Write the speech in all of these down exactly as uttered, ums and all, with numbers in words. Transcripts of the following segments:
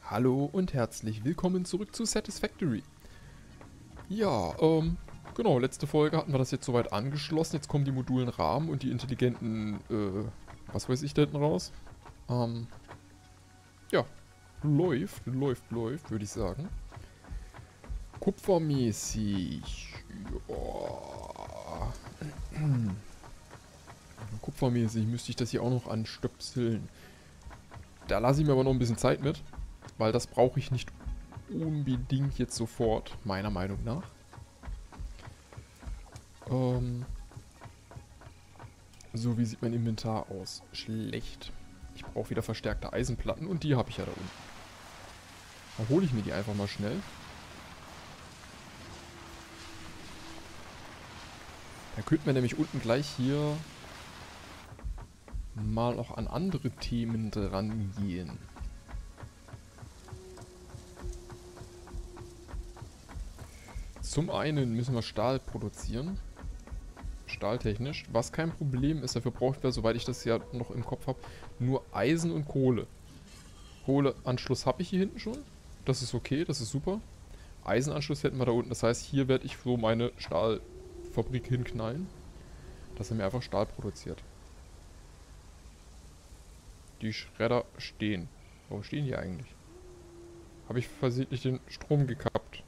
Hallo und herzlich willkommen zurück zu Satisfactory. Ja, ähm, genau, letzte Folge hatten wir das jetzt soweit angeschlossen. Jetzt kommen die modulen Rahmen und die intelligenten, äh, was weiß ich da hinten raus. Ähm, ja, läuft, läuft, läuft, würde ich sagen. Kupfermäßig, ja. Kupfermäßig müsste ich das hier auch noch anstöpseln. Da lasse ich mir aber noch ein bisschen Zeit mit, weil das brauche ich nicht unbedingt jetzt sofort, meiner Meinung nach. Ähm, so, wie sieht mein Inventar aus? Schlecht. Ich brauche wieder verstärkte Eisenplatten und die habe ich ja da unten. Dann hole ich mir die einfach mal schnell. Dann könnten wir nämlich unten gleich hier mal noch an andere Themen dran gehen. Zum einen müssen wir Stahl produzieren. Stahltechnisch. Was kein Problem ist, dafür brauchen wir, soweit ich das ja noch im Kopf habe, nur Eisen und Kohle. Kohleanschluss habe ich hier hinten schon. Das ist okay, das ist super. Eisenanschluss hätten wir da unten. Das heißt, hier werde ich so meine Stahlfabrik hinknallen, dass er mir einfach Stahl produziert. Die Schredder stehen. Warum stehen die eigentlich? Habe ich versehentlich den Strom gekappt?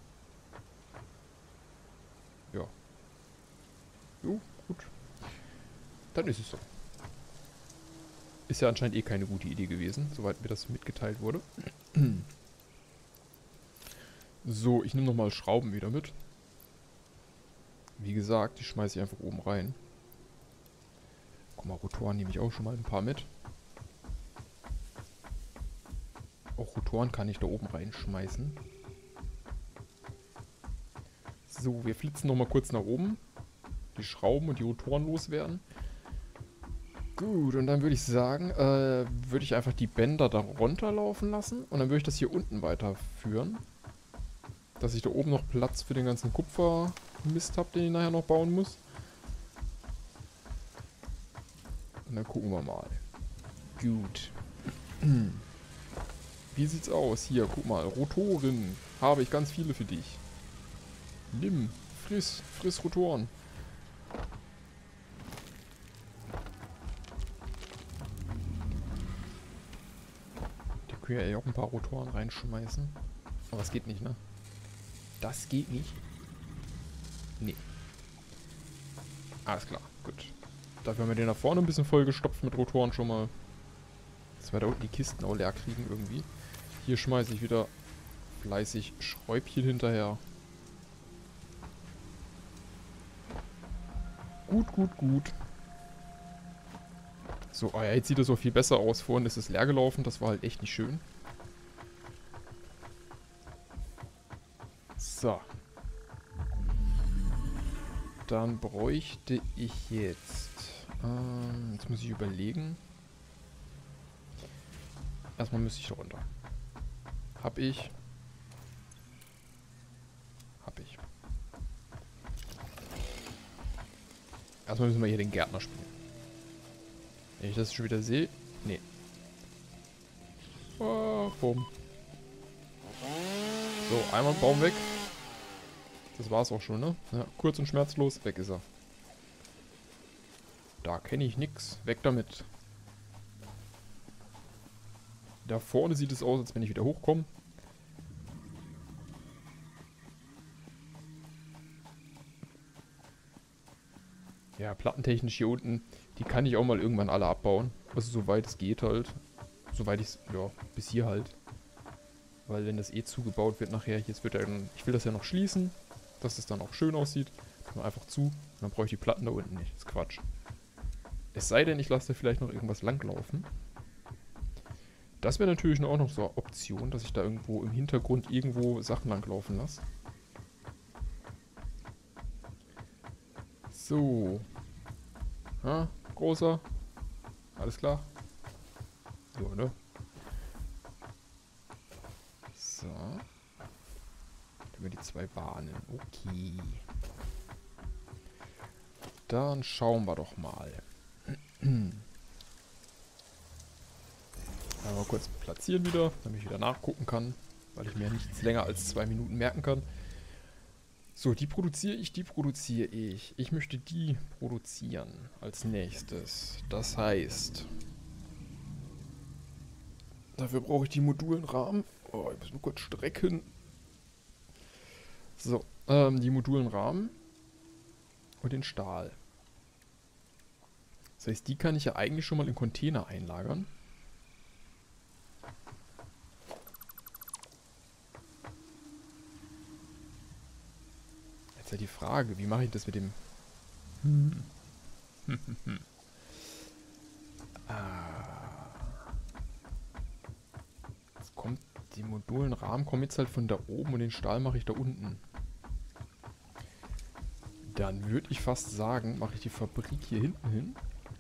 Ja. Jo, gut. Dann ist es so. Ist ja anscheinend eh keine gute Idee gewesen, soweit mir das mitgeteilt wurde. So, ich nehme nochmal Schrauben wieder mit. Wie gesagt, die schmeiße ich einfach oben rein. Guck mal, Rotoren nehme ich auch schon mal ein paar mit. Auch Rotoren kann ich da oben reinschmeißen. So, wir flitzen nochmal kurz nach oben. Die Schrauben und die Rotoren loswerden. Gut, und dann würde ich sagen, äh, würde ich einfach die Bänder da runterlaufen lassen. Und dann würde ich das hier unten weiterführen. Dass ich da oben noch Platz für den ganzen Kupfermist habe, den ich nachher noch bauen muss. Und dann gucken wir mal. Gut. Wie sieht's aus? Hier, guck mal. Rotoren. Habe ich ganz viele für dich. Nimm. Friss. Friss Rotoren. Da können wir ja auch ein paar Rotoren reinschmeißen. Aber das geht nicht, ne? Das geht nicht. Nee. Alles klar. Gut. Dafür haben wir den da vorne ein bisschen vollgestopft mit Rotoren schon mal. Dass wir da unten die Kisten auch leer kriegen irgendwie. Hier schmeiße ich wieder fleißig Schräubchen hinterher. Gut, gut, gut. So, ah ja, jetzt sieht das auch viel besser aus. Vorhin ist es leer gelaufen, das war halt echt nicht schön. So. Dann bräuchte ich jetzt... Ähm, jetzt muss ich überlegen. Erstmal müsste ich da runter. Hab ich. Hab ich. Erstmal müssen wir hier den Gärtner spielen. Wenn ich das schon wieder sehe. Nee. Oh, bumm. So, einmal Baum weg. Das war's auch schon, ne? Ja, kurz und schmerzlos. Weg ist er. Da kenne ich nix. Weg damit. Da vorne sieht es aus, als wenn ich wieder hochkomme. Ja, plattentechnisch hier unten, die kann ich auch mal irgendwann alle abbauen. Also soweit es geht halt. Soweit ich es, ja, bis hier halt. Weil wenn das eh zugebaut wird nachher, jetzt wird er dann, ich will das ja noch schließen, dass es dann auch schön aussieht. Dann einfach zu und dann brauche ich die Platten da unten nicht. Das ist Quatsch. Es sei denn, ich lasse da vielleicht noch irgendwas langlaufen. Das wäre natürlich auch noch so eine Option, dass ich da irgendwo im Hintergrund irgendwo Sachen langlaufen lasse. So. Ha, großer. Alles klar. So, ne? So. Über die zwei Bahnen. Okay. Dann schauen wir doch mal. Aber kurz platzieren wieder, damit ich wieder nachgucken kann, weil ich mir nichts länger als zwei Minuten merken kann. So, die produziere ich, die produziere ich. Ich möchte die produzieren als nächstes. Das heißt, dafür brauche ich die Modulenrahmen. Oh, ich muss nur kurz strecken. So, ähm, die Modulenrahmen und den Stahl. Das heißt, die kann ich ja eigentlich schon mal in Container einlagern. Jetzt ja die Frage, wie mache ich das mit dem... Hm. ah. Jetzt kommt, die Modulenrahmen kommen jetzt halt von da oben und den Stahl mache ich da unten. Dann würde ich fast sagen, mache ich die Fabrik hier hinten hin.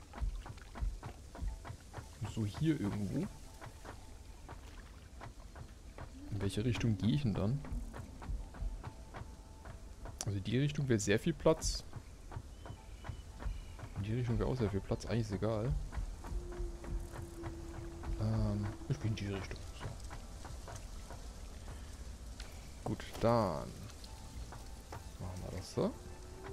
So hier irgendwo. In welche Richtung gehe ich denn dann? Also die Richtung wäre sehr viel Platz. In die Richtung wäre auch sehr viel Platz. Eigentlich ist egal. Ähm, ich gehe in die Richtung. So. Gut, dann machen wir das so.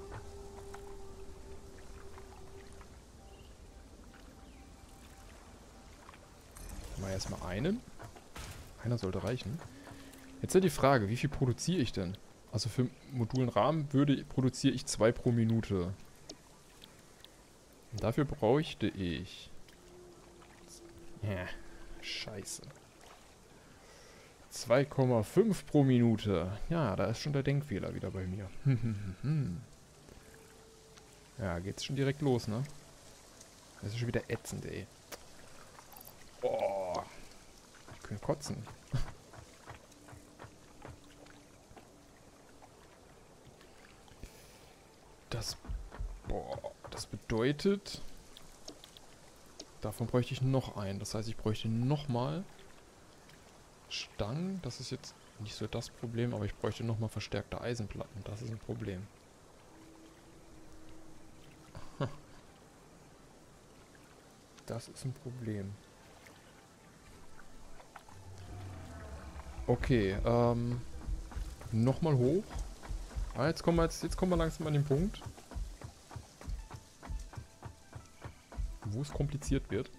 Mal erstmal einen. Einer sollte reichen. Jetzt ist die Frage, wie viel produziere ich denn? Also für Modulenrahmen würde produziere ich zwei pro Minute. Und dafür bräuchte ich... Ja, scheiße. zwei Komma fünf pro Minute. Ja, da ist schon der Denkfehler wieder bei mir. Ja, geht's schon direkt los, ne? Das ist schon wieder ätzend, ey. Boah. Ich könnte kotzen. Das, boah, das bedeutet, davon bräuchte ich noch einen. Das heißt, ich bräuchte nochmal Stangen. Das ist jetzt nicht so das Problem, aber ich bräuchte nochmal verstärkte Eisenplatten. Das ist ein Problem. Das ist ein Problem. Okay, ähm, nochmal hoch. Ah, jetzt kommen wir jetzt, jetzt kommen wir langsam an den Punkt, wo es kompliziert wird.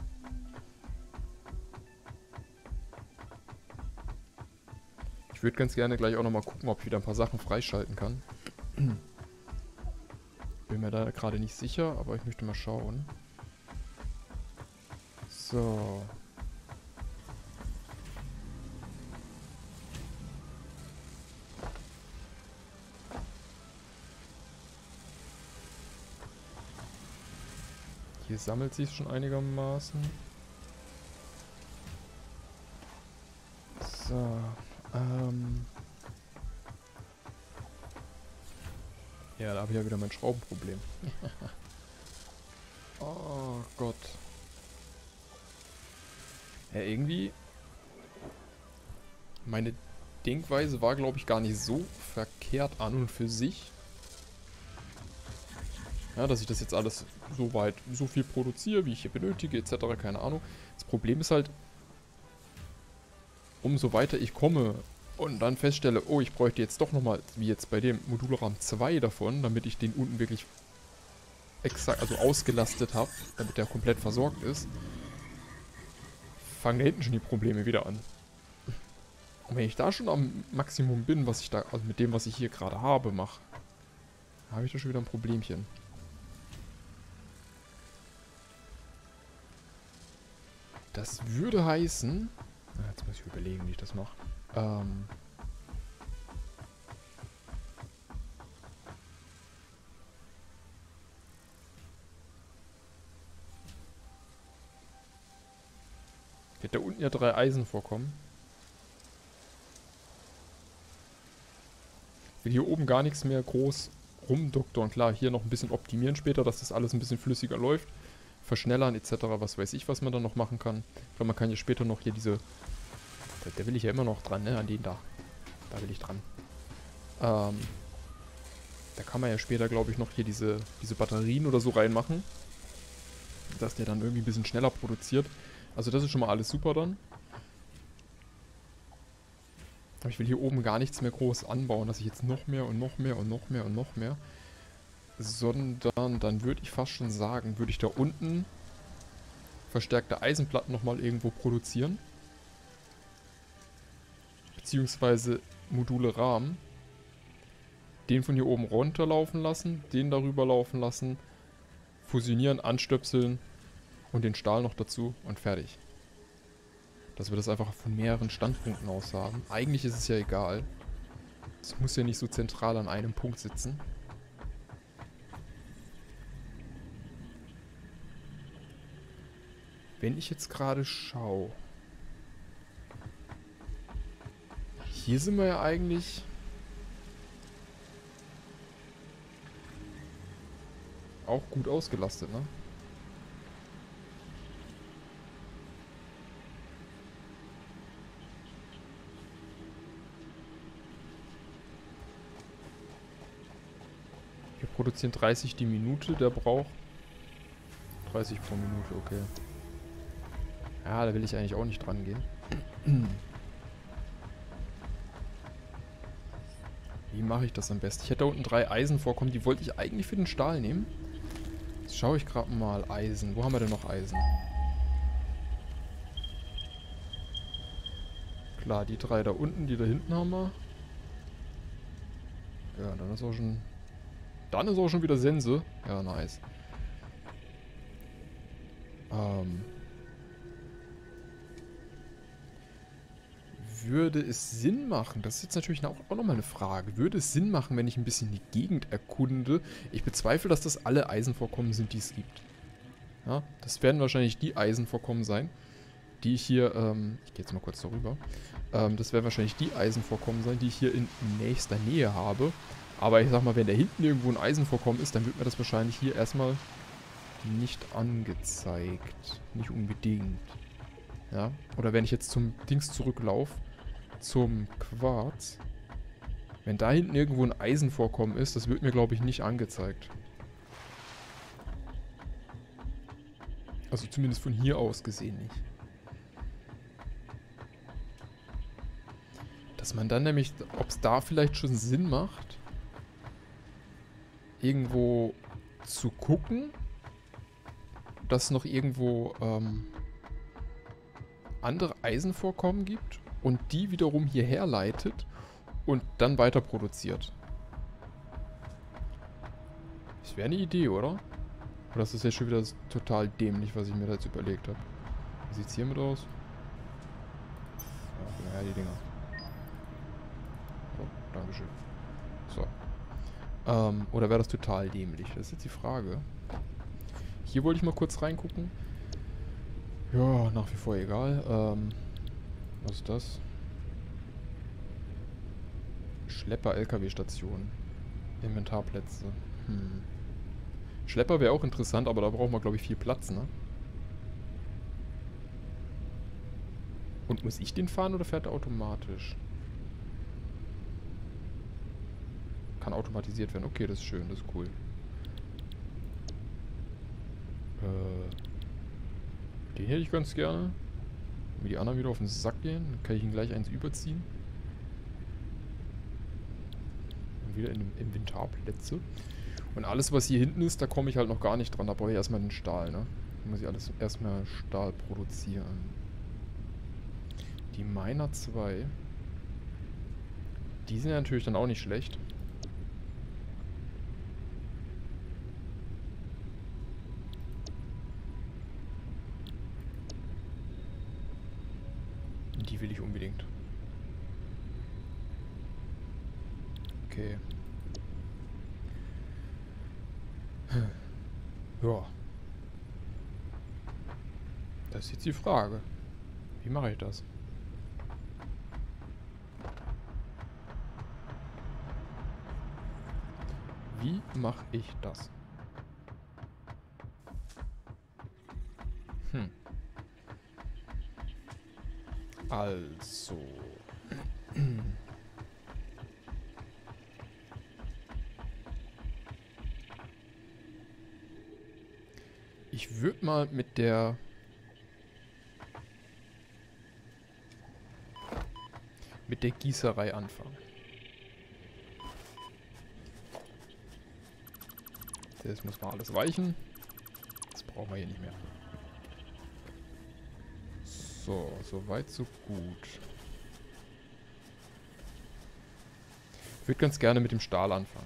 Ich würde ganz gerne gleich auch nochmal gucken, ob ich wieder ein paar Sachen freischalten kann. Bin mir da gerade nicht sicher, aber ich möchte mal schauen. So. Hier sammelt sich schon einigermaßen. So, ähm. Ja, da habe ich ja wieder mein Schraubenproblem. Oh Gott. Ja, irgendwie... Meine Denkweise war, glaube ich, gar nicht so verkehrt an und für sich. Ja, dass ich das jetzt alles so weit, so viel produziere, wie ich hier benötige, et cetera. Keine Ahnung. Das Problem ist halt, umso weiter ich komme und dann feststelle, oh, ich bräuchte jetzt doch nochmal, wie jetzt bei dem Modulrahmen zwei davon, damit ich den unten wirklich exakt, also ausgelastet habe, damit der komplett versorgt ist, fangen da hinten schon die Probleme wieder an. Und wenn ich da schon am Maximum bin, was ich da, also mit dem, was ich hier gerade habe, mache, habe ich da schon wieder ein Problemchen. Das würde heißen... Jetzt muss ich überlegen, wie ich das mache. Ähm... Wird da unten ja drei Eisen vorkommen. Ich will hier oben gar nichts mehr groß rumdoktoren. Klar, hier noch ein bisschen optimieren später, dass das alles ein bisschen flüssiger läuft. Verschnellern et cetera. Was weiß ich, was man dann noch machen kann. Ich glaube, man kann ja später noch hier diese... Da, da will ich ja immer noch dran, ne? An den da. Da will ich dran. Ähm, da kann man ja später, glaube ich, noch hier diese, diese Batterien oder so reinmachen. Dass der dann irgendwie ein bisschen schneller produziert. Also das ist schon mal alles super dann. Aber ich will hier oben gar nichts mehr groß anbauen, dass ich jetzt noch mehr und noch mehr und noch mehr und noch mehr. Sondern dann würde ich fast schon sagen, würde ich da unten verstärkte Eisenplatten nochmal irgendwo produzieren. Beziehungsweise Module Rahmen. Den von hier oben runterlaufen lassen, den darüber laufen lassen, fusionieren, anstöpseln und den Stahl noch dazu und fertig. Dass wir das einfach von mehreren Standpunkten aus haben. Eigentlich ist es ja egal. Es muss ja nicht so zentral an einem Punkt sitzen. Wenn ich jetzt gerade schaue. Hier sind wir ja eigentlich auch gut ausgelastet, ne? Wir produzieren dreißig die Minute, der braucht dreißig pro Minute, okay. Ja, da will ich eigentlich auch nicht dran gehen. Wie mache ich das am besten? Ich hätte da unten drei Eisenvorkommen, die wollte ich eigentlich für den Stahl nehmen. Jetzt schaue ich gerade mal Eisen. Wo haben wir denn noch Eisen? Klar, die drei da unten, die da hinten haben wir. Ja, dann ist auch schon... Dann ist auch schon wieder Sense. Ja, nice. Ähm... Würde es Sinn machen, das ist jetzt natürlich auch, auch nochmal eine Frage, würde es Sinn machen, wenn ich ein bisschen die Gegend erkunde? Ich bezweifle, dass das alle Eisenvorkommen sind, die es gibt. Ja, das werden wahrscheinlich die Eisenvorkommen sein, die ich hier, ähm, ich gehe jetzt mal kurz darüber, ähm, das werden wahrscheinlich die Eisenvorkommen sein, die ich hier in nächster Nähe habe. Aber ich sag mal, wenn da hinten irgendwo ein Eisenvorkommen ist, dann wird mir das wahrscheinlich hier erstmal nicht angezeigt. Nicht unbedingt. Ja, oder wenn ich jetzt zum Dings zurücklaufe, zum Quarz. Wenn da hinten irgendwo ein Eisenvorkommen ist, das wird mir, glaube ich, nicht angezeigt. Also zumindest von hier aus gesehen nicht. Dass man dann nämlich, ob es da vielleicht schon Sinn macht, irgendwo zu gucken, dass es noch irgendwo ähm, andere Eisenvorkommen gibt und die wiederum hierher leitet und dann weiter produziert. Das wäre eine Idee, oder? Oder das ist jetzt schon wieder total dämlich, was ich mir da jetzt überlegt habe. Wie sieht es hiermit aus? Ja, naja, die Dinger. So, Dankeschön. So. Ähm, oder wäre das total dämlich? Das ist jetzt die Frage. Hier wollte ich mal kurz reingucken. Ja, nach wie vor egal. Ähm, was ist das? Schlepper-L K W-Station. Inventarplätze. Hm. Schlepper wäre auch interessant, aber da braucht man, glaube ich, viel Platz, ne? Und muss ich den fahren oder fährt er automatisch? Kann automatisiert werden. Okay, das ist schön, das ist cool. Äh, den hätte ich ganz gerne. Wenn die anderen wieder auf den Sack gehen, dann kann ich ihn gleich eins überziehen. Und wieder in den Inventarplätze. Und alles, was hier hinten ist, da komme ich halt noch gar nicht dran. Da brauche ich erstmal den Stahl, ne? Da muss ich alles erstmal Stahl produzieren. Die Miner zwei. Die sind ja natürlich dann auch nicht schlecht. Die will ich unbedingt. Okay. Ja. Das ist jetzt die Frage. Wie mache ich das? Wie mache ich das? Hm. Also. Ich würde mal mit der mit der Gießerei anfangen. Das muss mal alles weichen. Das brauchen wir hier nicht mehr. So, soweit, so gut. Ich würde ganz gerne mit dem Stahl anfangen.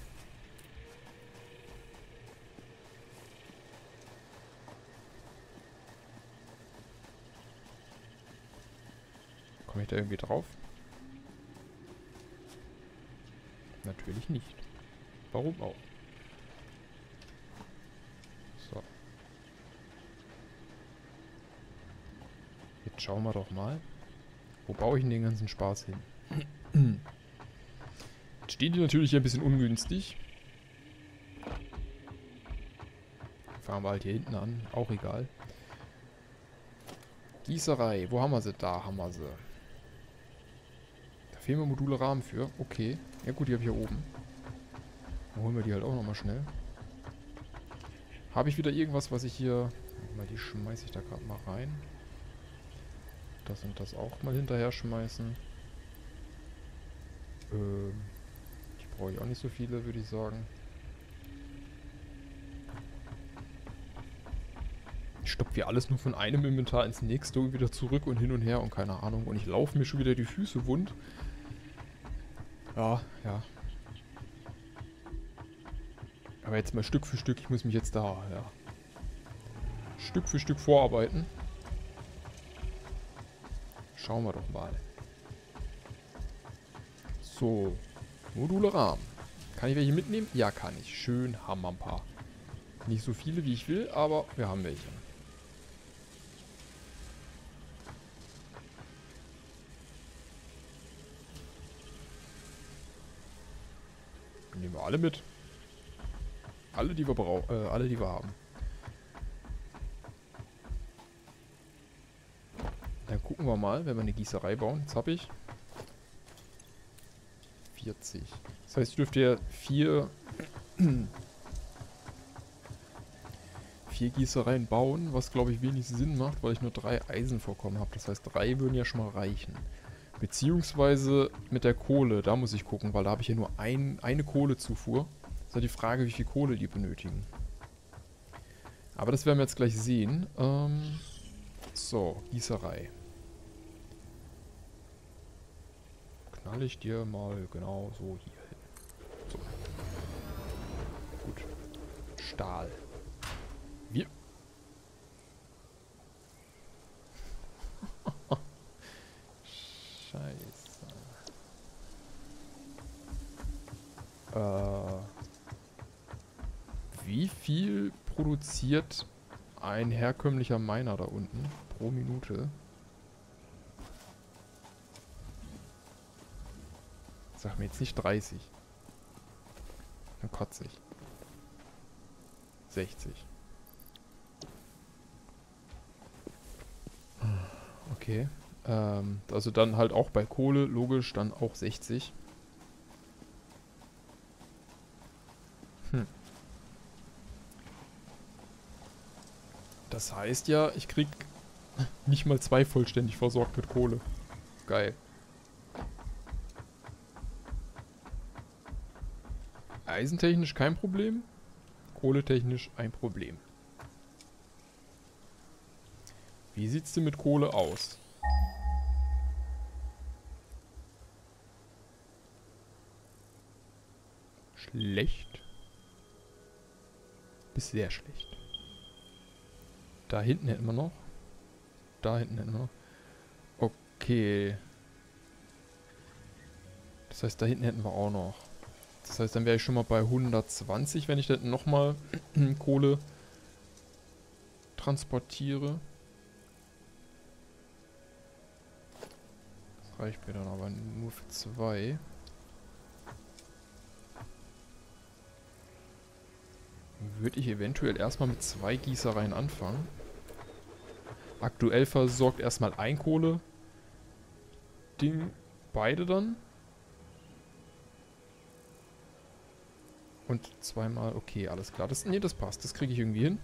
Komme ich da irgendwie drauf? Natürlich nicht. Warum auch? So. Jetzt schauen wir doch mal. Wo baue ich denn den ganzen Spaß hin? Jetzt stehen die natürlich hier ein bisschen ungünstig. Fangen wir halt hier hinten an. Auch egal. Gießerei. Wo haben wir sie? Da haben wir sie. Da fehlen mir Module Rahmen für. Okay. Ja gut, die habe ich hier oben. Dann holen wir die halt auch nochmal schnell. Habe ich wieder irgendwas, was ich hier... Mal die schmeiße ich da gerade mal rein. Das und das auch mal hinterher schmeißen. Ähm... Die brauche ich auch nicht so viele, würde ich sagen. Ich stopfe hier alles nur von einem Inventar ins nächste und wieder zurück und hin und her und keine Ahnung. Und ich laufe mir schon wieder die Füße wund. Ja, ja. Aber jetzt mal Stück für Stück. Ich muss mich jetzt da, ja. Stück für Stück vorarbeiten. Schauen wir doch mal. So. Module Rahmen. Kann ich welche mitnehmen? Ja, kann ich. Schön, haben wir ein paar. Nicht so viele, wie ich will, aber wir haben welche. Nehmen wir alle mit. Alle, die wir brauchen. Äh, alle, die wir haben. Dann gucken wir mal, wenn wir eine Gießerei bauen. Jetzt habe ich vierzig. Das heißt, ich dürfte ja vier, vier Gießereien bauen, was glaube ich wenig Sinn macht, weil ich nur drei Eisenvorkommen habe. Das heißt, drei würden ja schon mal reichen. Beziehungsweise mit der Kohle, da muss ich gucken, weil da habe ich ja nur ein, eine Kohlezufuhr. Das ist halt die Frage, wie viel Kohle die benötigen. Aber das werden wir jetzt gleich sehen. Ähm, so, Gießerei. Knall ich dir mal genau so hier hin. So. Gut. Stahl. Wir. Scheiße. Äh. Wie viel produziert ein herkömmlicher Miner da unten pro Minute? Sag mir jetzt nicht dreißig. Dann kotze ich. sechzig. Okay. Ähm, also dann halt auch bei Kohle, logisch, dann auch sechzig. Hm. Das heißt ja, ich krieg nicht mal zwei vollständig versorgt mit Kohle. Geil. Eisentechnisch kein Problem. Kohletechnisch ein Problem. Wie sieht's denn mit Kohle aus? Schlecht. Bis sehr schlecht. Da hinten hätten wir noch. Da hinten hätten wir noch. Okay. Das heißt, da hinten hätten wir auch noch. Das heißt, dann wäre ich schon mal bei hundertzwanzig, wenn ich dann nochmal Kohle transportiere. Das reicht mir dann aber nur für zwei. Würde ich eventuell erstmal mit zwei Gießereien anfangen. Aktuell versorgt erstmal ein Kohle. Ding, beide dann. Und zweimal, okay, alles klar. Das, nee, das passt. Das kriege ich irgendwie hin.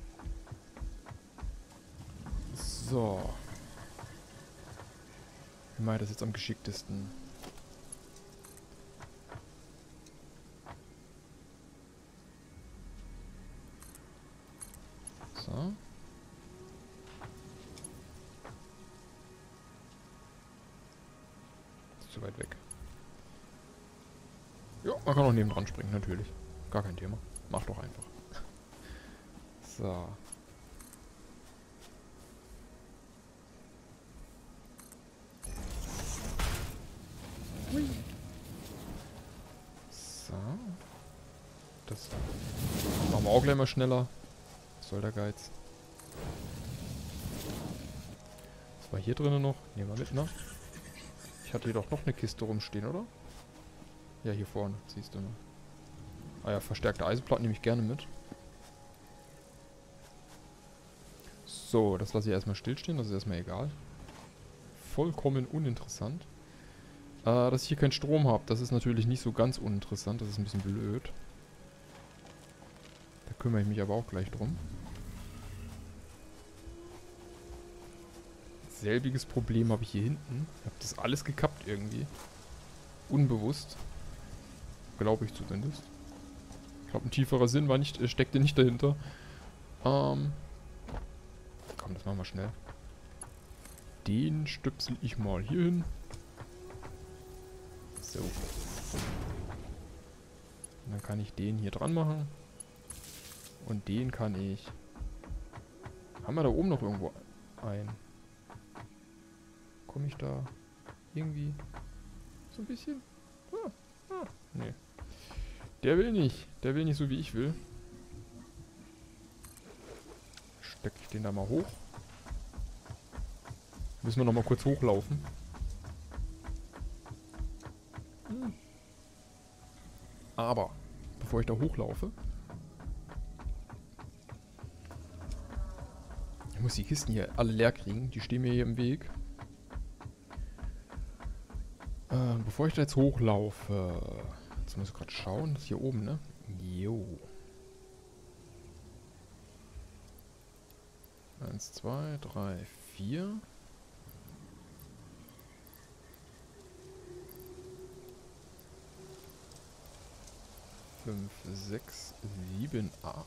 So. Wie mache ich das jetzt am geschicktesten? So. Ist zu weit weg. Ja, man kann auch neben dran springen, natürlich. Gar kein Thema. Mach doch einfach. So. Hui. So. Das machen wir auch gleich mal schneller. Was soll der Geiz? Was war hier drinnen noch? Nehmen wir mit, ne? Ich hatte hier doch noch eine Kiste rumstehen, oder? Ja, hier vorne, siehst du, ne? Ah ja, verstärkte Eisenplatten nehme ich gerne mit. So, das lasse ich erstmal stillstehen, das ist erstmal egal. Vollkommen uninteressant. Äh, dass ich hier keinen Strom habe, das ist natürlich nicht so ganz uninteressant, das ist ein bisschen blöd. Da kümmere ich mich aber auch gleich drum. Selbiges Problem habe ich hier hinten. Ich habe das alles gekappt irgendwie. Unbewusst. Glaube ich zumindest. Ich glaube, ein tieferer Sinn war nicht, äh, steckte nicht dahinter. Ähm. Komm, das machen wir schnell. Den stöpsel ich mal hier hin. So. Und dann kann ich den hier dran machen. Und den kann ich... Haben wir da oben noch irgendwo ein? Komme ich da irgendwie so ein bisschen? Ah, ah, nee. Der will nicht. Der will nicht so, wie ich will. Stecke ich den da mal hoch. Müssen wir noch mal kurz hochlaufen. Hm. Aber, bevor ich da hochlaufe, ich muss die Kisten hier alle leer kriegen. Die stehen mir hier im Weg. Äh, bevor ich da jetzt hochlaufe, jetzt muss ich gerade schauen, das ist hier oben, ne? Jo. Eins, zwei, drei, vier. Fünf, sechs, sieben, acht.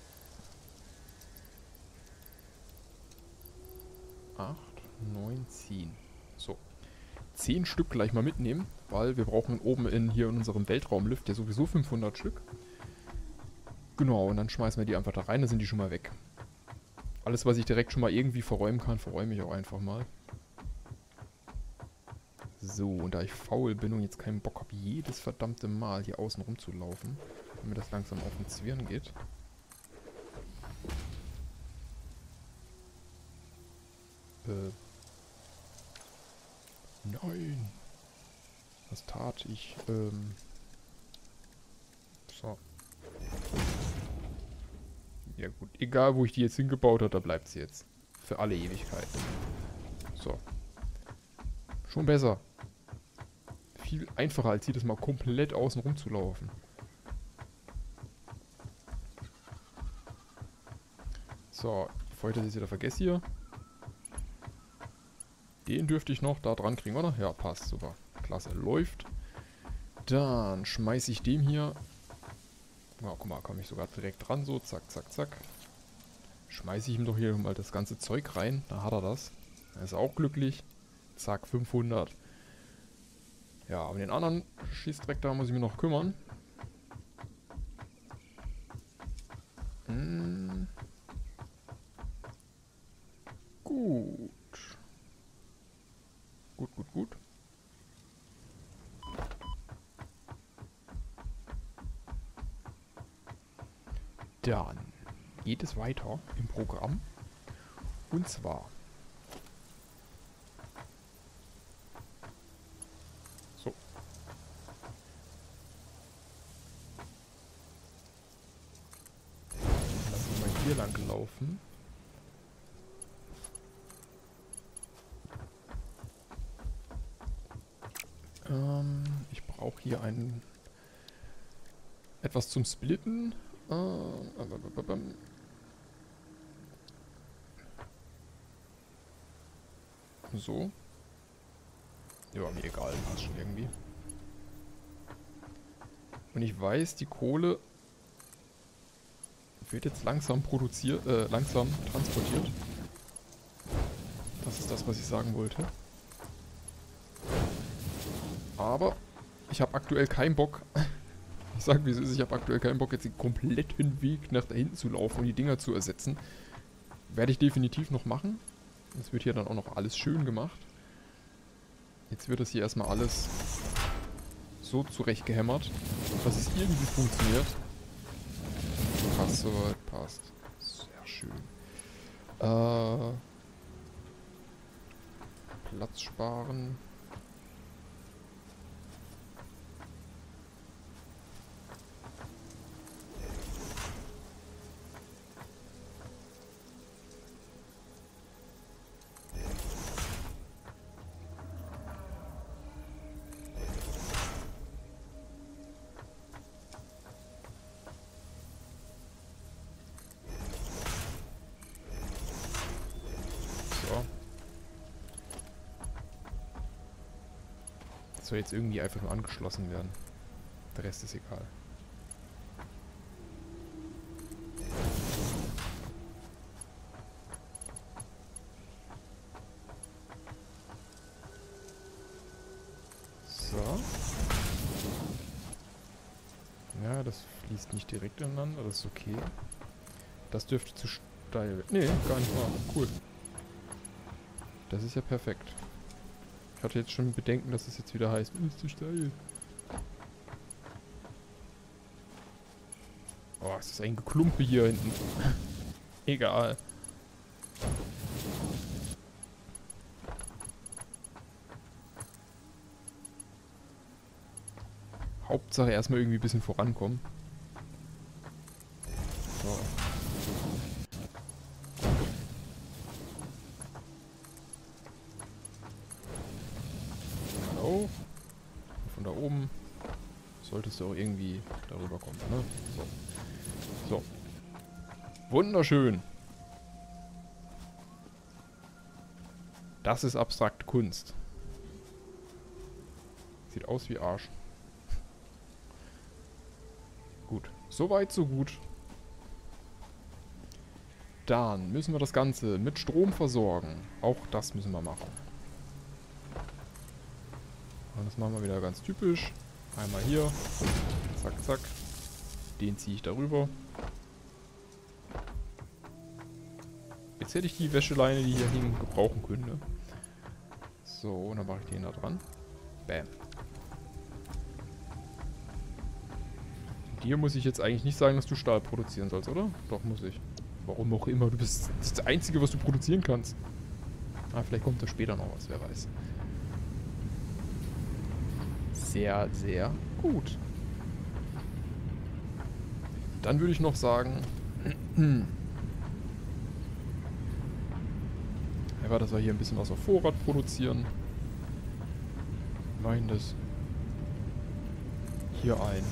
Acht, neun, zehn. So. Zehn Stück gleich mal mitnehmen, weil wir brauchen oben in hier in unserem Weltraumlift ja sowieso fünfhundert Stück. Genau, und dann schmeißen wir die einfach da rein, dann sind die schon mal weg. Alles, was ich direkt schon mal irgendwie verräumen kann, verräume ich auch einfach mal. So, und da ich faul bin und jetzt keinen Bock habe, jedes verdammte Mal hier außen rum zu laufen, wenn mir das langsam auf den Zwirn geht. Äh. Nein. Was tat ich? Ähm. So. Ja gut, egal wo ich die jetzt hingebaut habe, da bleibt sie jetzt. Für alle Ewigkeiten. So. Schon besser. Viel einfacher, als jedes Mal komplett außen rum zu laufen. So, bevor ich das jetzt wieder vergesse hier. Den dürfte ich noch da dran kriegen, oder? Ja, passt, super. Klasse, läuft. Dann schmeiße ich dem hier... Oh, guck mal, komme ich sogar direkt dran, so, zack, zack, zack. Schmeiße ich ihm doch hier mal das ganze Zeug rein, da hat er das. Er ist auch glücklich. Zack, fünfhundert. Ja, aber den anderen Schießdreck, da muss ich mich noch kümmern. Hm. Gut. Gut, gut, gut. Dann geht es weiter im Programm. Und zwar... So. Lassen wir mal hier lang laufen. Ähm, ich brauche hier ein... etwas zum Splitten. So. Ja, mir egal, passt schon irgendwie. Und ich weiß, die Kohle wird jetzt langsam produziert, äh, langsam transportiert. Das ist das, was ich sagen wollte. Aber ich habe aktuell keinen Bock. Ich sag, wie es ist, ich habe aktuell keinen Bock, jetzt den kompletten Weg nach da hinten zu laufen und die Dinger zu ersetzen. Werde ich definitiv noch machen. Das wird hier dann auch noch alles schön gemacht. Jetzt wird das hier erstmal alles so zurechtgehämmert, dass es irgendwie funktioniert. Passt soweit, passt. Sehr schön. Äh, Platz sparen. Soll jetzt irgendwie einfach nur angeschlossen werden. Der Rest ist egal. So. Ja, das fließt nicht direkt ineinander, das ist okay. Das dürfte zu steil werden. Nee, gar nicht wahr. Cool. Das ist ja perfekt. Ich hatte jetzt schon Bedenken, dass es jetzt wieder heißt, ist zu steil. Oh, es ist ein Geklumpe hier hinten. Egal. Hauptsache erstmal irgendwie ein bisschen vorankommen. So. Hallo? Von da oben solltest du auch irgendwie darüber kommen, ne? So. So. Wunderschön. Das ist abstrakte Kunst. Sieht aus wie Arsch. Gut. Soweit, so gut. Dann müssen wir das Ganze mit Strom versorgen. Auch das müssen wir machen. Und das machen wir wieder ganz typisch. Einmal hier. Zack, zack. Den ziehe ich darüber. Jetzt hätte ich die Wäscheleine, die hier hing, gebrauchen können. Ne? So, und dann mache ich den da dran. Bam. Dir muss ich jetzt eigentlich nicht sagen, dass du Stahl produzieren sollst, oder? Doch, muss ich. Warum auch immer. Du bist das Einzige, was du produzieren kannst. Ah, vielleicht kommt da später noch was, wer weiß. Sehr, sehr gut. Dann würde ich noch sagen... ja, dass wir hier ein bisschen was auf Vorrat produzieren. Meinen das hier ein.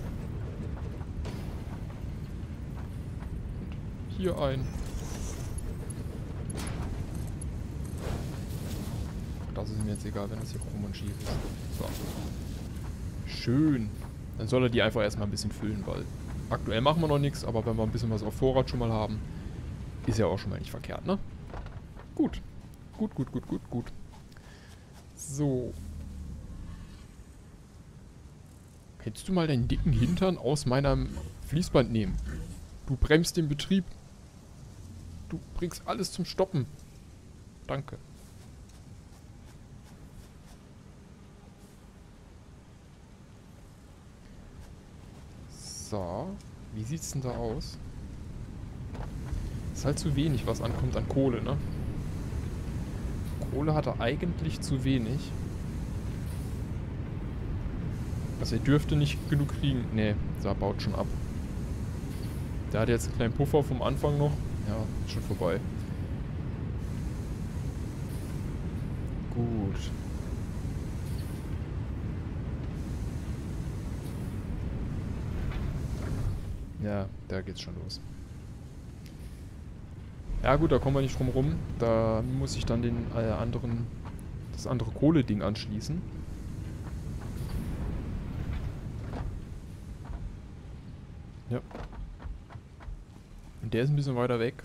Und hier ein. Das ist mir jetzt egal, wenn das hier krumm und schief ist. So. Schön. Dann soll er die einfach erstmal ein bisschen füllen, weil aktuell machen wir noch nichts, aber wenn wir ein bisschen was auf Vorrat schon mal haben, ist ja auch schon mal nicht verkehrt, ne? Gut. Gut, gut, gut, gut, gut. So. Hättest du mal deinen dicken Hintern aus meinem Fließband nehmen? Du bremst den Betrieb. Du bringst alles zum Stoppen. Danke. So. Wie sieht's denn da aus? Ist halt zu wenig, was ankommt an Kohle, ne? Kohle hat er eigentlich zu wenig. Also er dürfte nicht genug kriegen. Ne, der baut schon ab. Der hat jetzt einen kleinen Puffer vom Anfang noch. Ja, ist schon vorbei. Gut. Ja, da geht's schon los. Ja gut, da kommen wir nicht drum rum. Da muss ich dann den äh, anderen das andere Kohle-Ding anschließen. Ja. Und der ist ein bisschen weiter weg.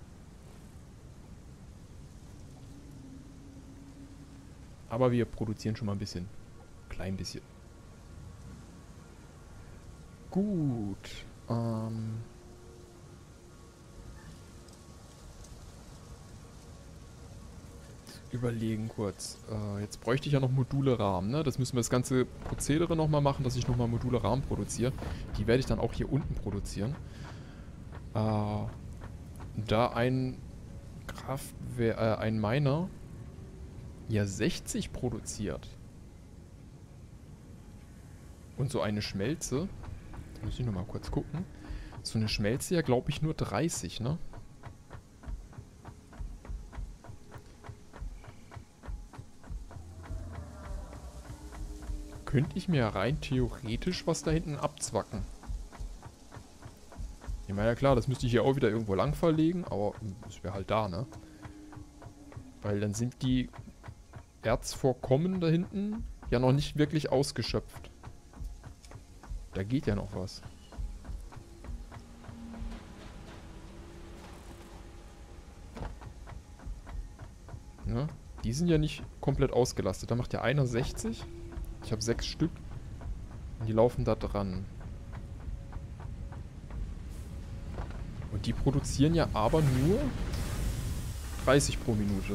Aber wir produzieren schon mal ein bisschen. Klein bisschen. Gut. Ähm... Überlegen kurz. Äh, jetzt bräuchte ich ja noch Module Rahmen, ne? Das müssen wir das ganze Prozedere nochmal machen, dass ich nochmal Module Rahmen produziere. Die werde ich dann auch hier unten produzieren. Äh, da ein Kraftwerk, äh, ein Miner ja sechzig produziert. Und so eine Schmelze, da muss ich nochmal kurz gucken. So eine Schmelze ja, glaube ich, nur dreißig, ne? Könnte ich mir rein theoretisch was da hinten abzwacken. Ich meine, ja klar, das müsste ich hier auch wieder irgendwo lang verlegen, aber das wäre halt da, ne? Weil dann sind die Erzvorkommen da hinten ja noch nicht wirklich ausgeschöpft. Da geht ja noch was. Ne? Die sind ja nicht komplett ausgelastet. Da macht ja einer sechzig. Ich habe sechs Stück. Und die laufen da dran. Und die produzieren ja aber nur dreißig pro Minute.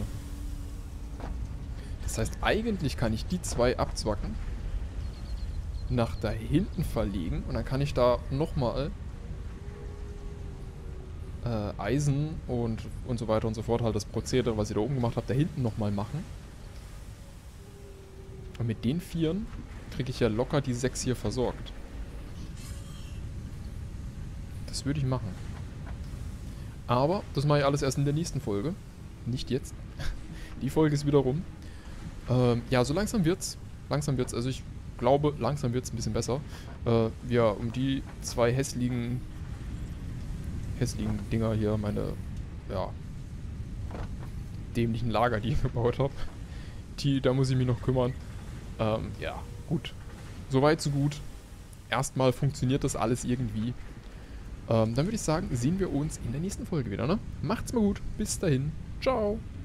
Das heißt, eigentlich kann ich die zwei abzwacken, nach da hinten verlegen und dann kann ich da nochmal äh, Eisen und, und so weiter und so fort, halt das Prozedere, was ich da oben gemacht habe, da hinten nochmal machen. Und mit den Vieren kriege ich ja locker die sechs hier versorgt. Das würde ich machen. Aber das mache ich alles erst in der nächsten Folge. Nicht jetzt. Die Folge ist wieder rum. Ähm, ja, so langsam wird's. Langsam wird's. Also ich glaube, langsam wird's ein bisschen besser. Äh, ja, um die zwei hässlichen hässlichen Dinger hier, meine, ja, dämlichen Lager, die ich gebaut habe. Die, da muss ich mich noch kümmern. Ähm, ja, gut. Soweit, so gut. Erstmal funktioniert das alles irgendwie. Ähm, dann würde ich sagen, sehen wir uns in der nächsten Folge wieder, ne? Macht's mal gut. Bis dahin. Ciao.